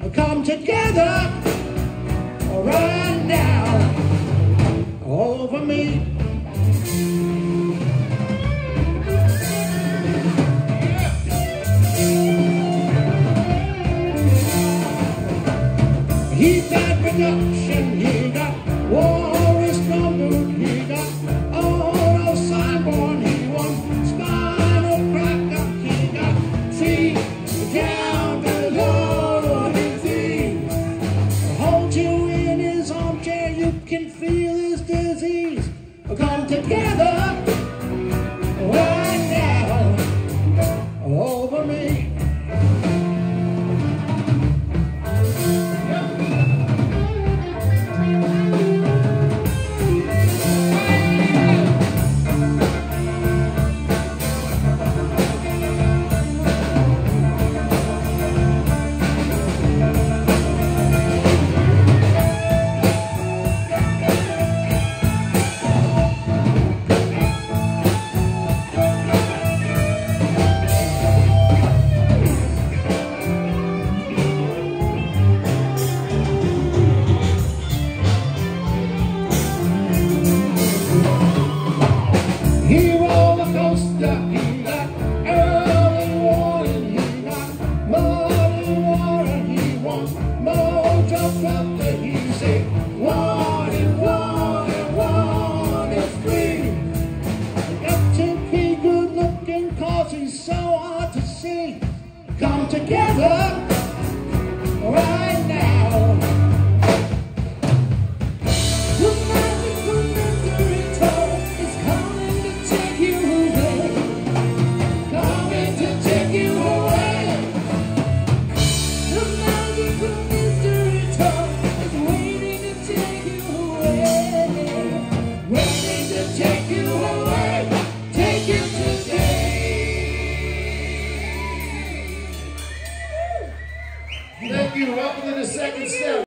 come together right now over me. He got production, he got war is numbered, he got auto signborn, he won spinal cracker, he got feet down below his knees. Hold you in his armchair, you can feel his disease. Come together right now over me. He roller coaster, he got early warning, he got muddy water, he wants